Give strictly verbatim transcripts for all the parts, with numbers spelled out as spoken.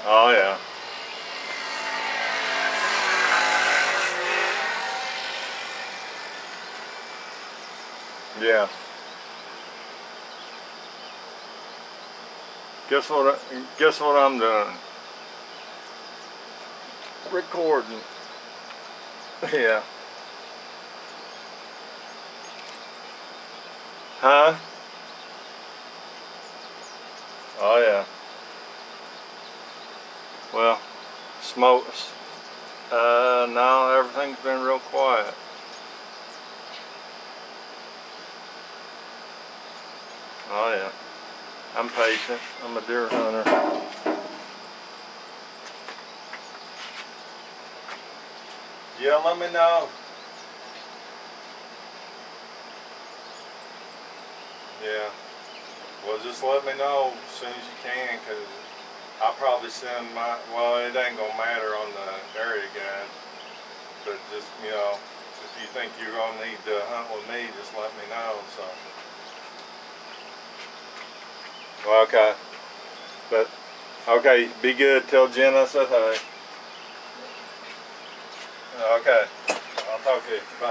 Oh yeah. Yeah. Guess what? I, guess what I'm doing? Recording. Yeah. Huh? Oh yeah. Well, smokes. Uh, no, everything's been real quiet. Oh yeah. I'm patient. I'm a deer hunter. Yeah, let me know. Yeah. Well, just let me know as soon as you can, because I'll probably send my, well, it ain't gonna matter on the area guide, but just, you know, if you think you're gonna need to hunt with me, just let me know, so. Well, okay. But, okay, be good. Tell Jen I said hi. Okay. I'll talk to you. Bye.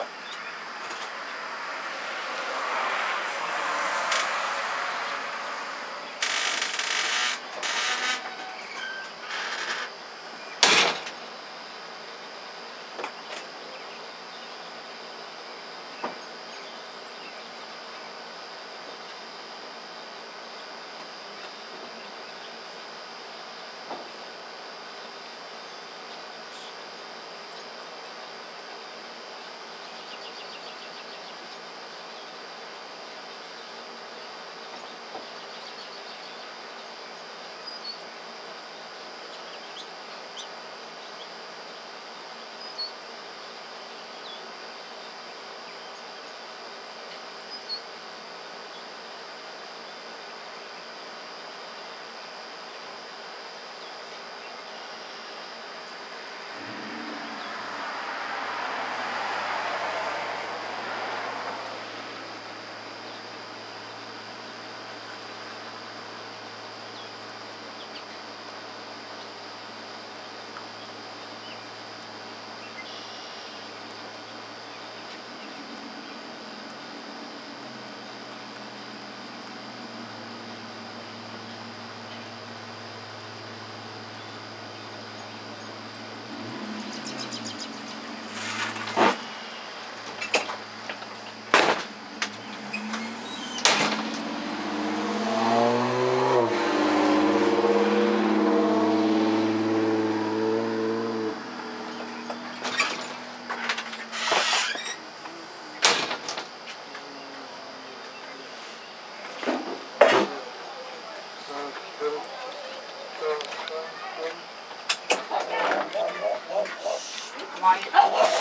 Why?